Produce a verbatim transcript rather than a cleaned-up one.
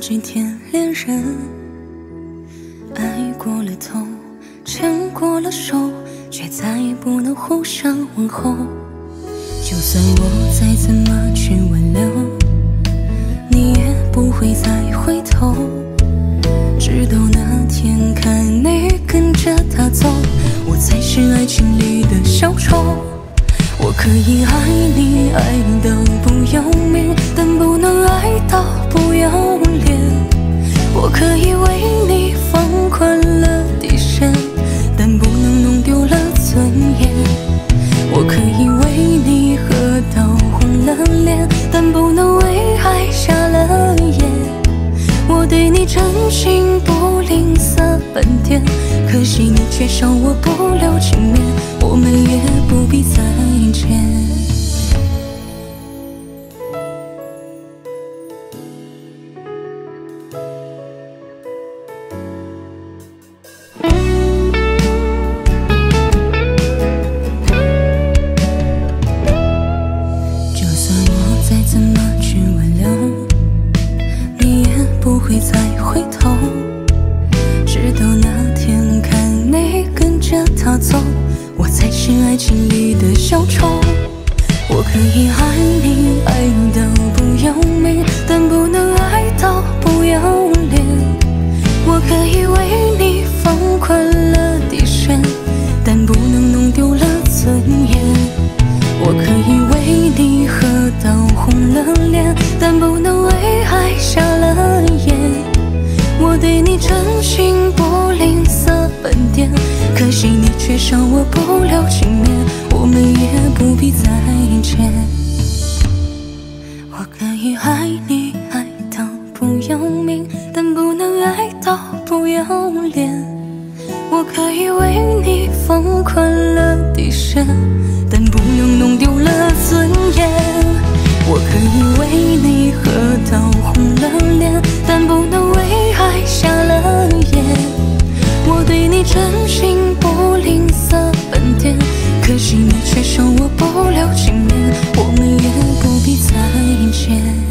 几天恋人，爱过了头，牵过了手，却再也不能互相问候。就算我再怎么去挽留，你也不会再回头。直到那天看你跟着他走，我才是爱情里的小丑。我可以爱你爱到不要命，但不能爱到不要脸。我可以为你放宽了底线，但不能弄丢了尊严。我可以为你喝到红了脸，但不能为爱瞎了眼。我对你真心不吝啬半点，可惜你却笑我不留情面，我们也不必再见。就算我再怎么去挽留，你也不会再回头。直到那天看你跟着他走，我才是爱情里的小丑。我可以爱你爱到不要命，但不能爱到不要脸。我可以为你放宽了底线，但不能弄丢了尊严。我可以为你喝到红了脸，但不能为爱瞎了眼。我对你真心不吝啬半点，可惜你却笑我不留情面，我们也不必再见。我可以爱你爱到不要命，但不能爱到不要脸。我可以为你放宽了底线，但不能弄丢了尊严。我可以为你喝到红了脸，但不能为爱瞎了眼。我对你真心不吝啬半点，可惜你却笑我不留情面，我们也不必再见。